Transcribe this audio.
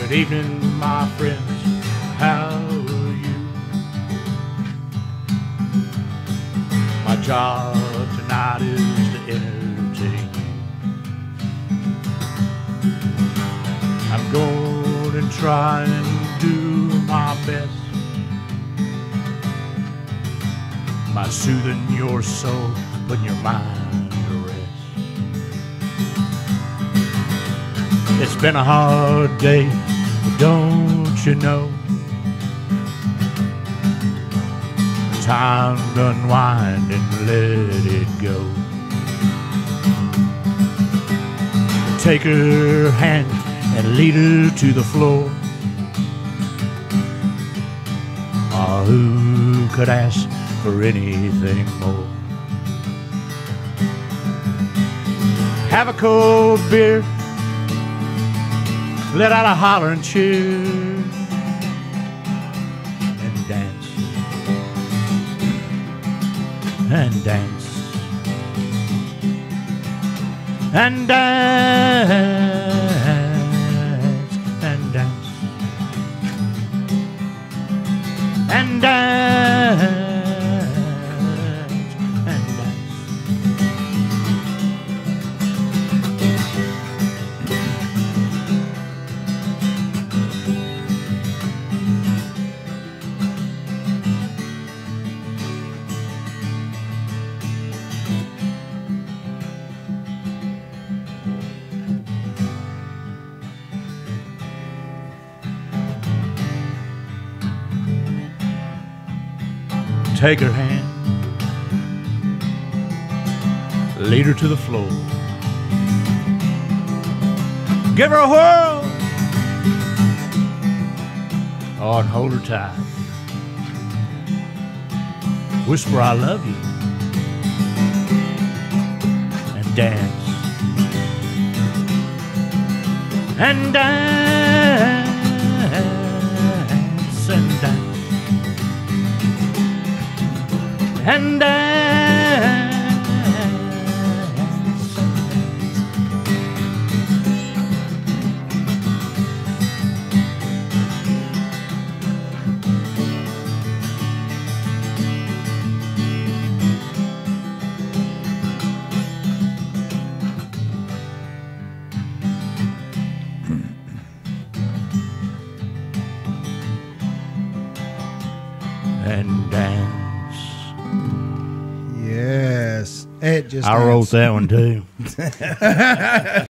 Good evening, my friends. How are you? My job tonight is to entertain you. I'm going to try and do my best by soothing your soul, putting your mind to rest. It's been a hard day, but don't you know? Time to unwind and let it go. Take her hand and lead her to the floor. Oh, who could ask for anything more? Have a cold beer, let out a holler and cheer, and dance, and dance, and dance, and dance, and dance, and dance. Take her hand, lead her to the floor, give her a whirl, oh, and hold her tight. Whisper, I love you, and dance, and dance, and dance, and dance, and dance. Yes, it just. I wrote that one too.